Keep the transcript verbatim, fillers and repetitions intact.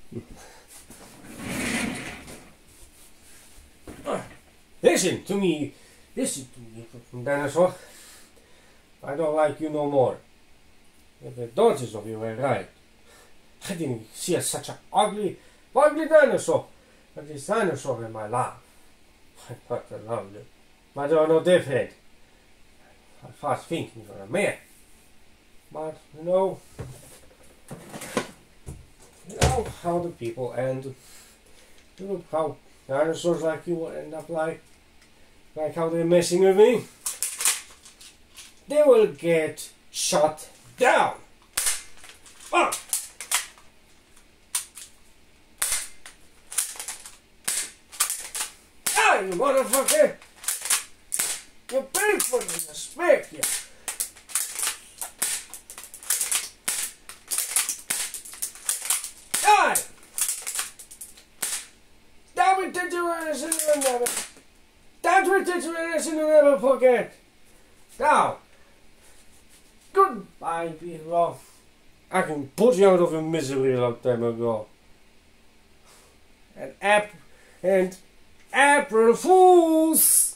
Listen to me. Listen to me, fucking dinosaur. I don't like you no more. If the daughters of you were right. I didn't see such an ugly, ugly dinosaur. But this dinosaur in my lap. I thought I loved it. But you're no different. I was thinking you're a man. But, you know, you know how the people end. You know how dinosaurs like you will end up like. Like how they're messing with me. They will get shut down. Ah! Ah, you motherfucker! You paid for this, I smack you. Die! Damn it, did you listen to never? That's what did you listen to never forget? Now, goodbye, people. I can put you out of your misery a long time ago. And app and April Fools!